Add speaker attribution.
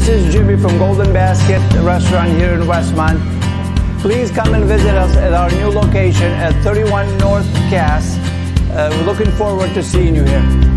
Speaker 1: This is Jimmy from Golden Basket Restaurant here in Westmont. Please come and visit us at our new location at 31 North Cass. We're looking forward to seeing you here.